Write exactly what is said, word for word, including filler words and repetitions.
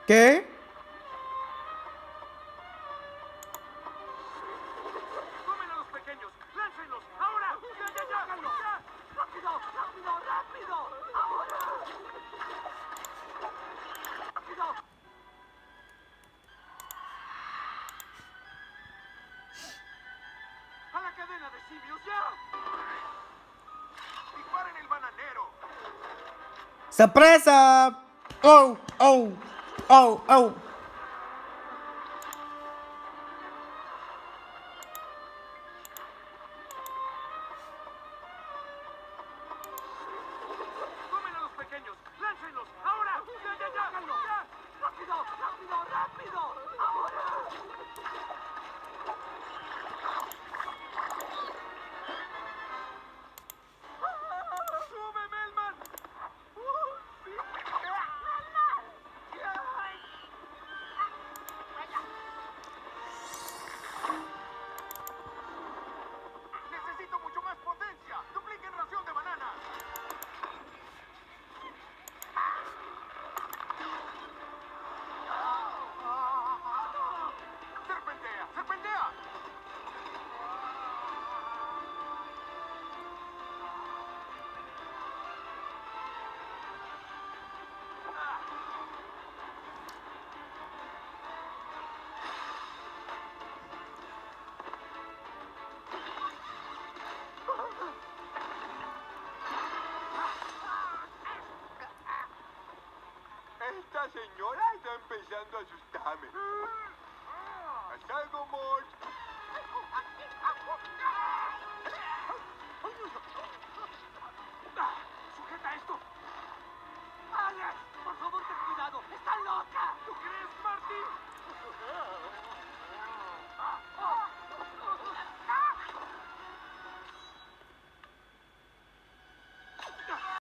¿Qué? ¡Tomen a los pequeños! ¡Láncenlos! ¡Ahora! ¡Ya, ya, ya! ¡Háganlo! ¡Ya! ¡Rápido! ¡Rápido! ¡Rápido! ¡Ahora! ¡Rápido! ¡A la cadena de simios! ¡Ya! ¡Disparen el bananero! ¡Sorpresa! ¡Oh! ¡Oh! ¡Oh! ¡Oh! ¡Tomen a los pequeños! ¡Láncenlos! ¡Ahora! ¡Ya, ya, ya! ¡Háganlo! ¡Ya! ¡Rápido! ¡Rápido! ¡Rápido! ¡Ahora! ¡Sube, Melman! ¡Uh, sí! ¡Necesito mucho más potencia! ¡Dupliquen ración de banana! ¡Serpentea! ¡Serpentea! Esta señora está empezando a asustarme. ¿Haz algo, Mort?